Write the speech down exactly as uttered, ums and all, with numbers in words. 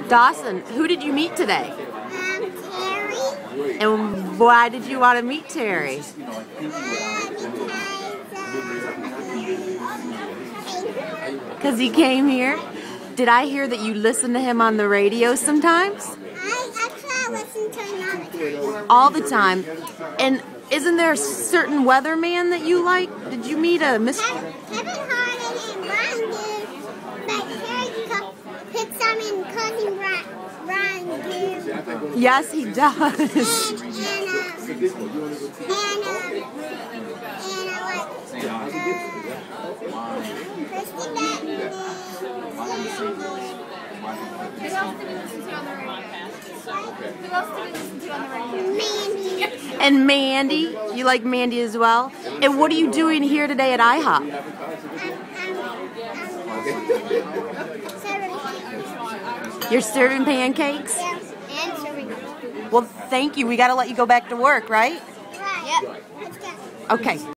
Dawson, who did you meet today? Um, Terry. And why did you want to meet Terry? Because he came here? Did I hear that you listen to him on the radio sometimes? I actually I listen to him All all the time. the time. And isn't there a certain weatherman that you like? Did you meet a Mister Kevin, Kevin Harden and Brian do, but Terry co- puts them in cousin Brian, Brian do. Yes, he does. And, and, um, and, um, and I like, uh, Kristen Batten did. Who else did we listen to on the radio? Who else did we listen to on the radio? Mandy. And Mandy, you like Mandy as well? And what are you doing here today at I hop? Um, um, um, You're serving pancakes? yeah, and serving. Well, thank you. We got to let you go back to work, right? Right. Yep. Let's go. Okay.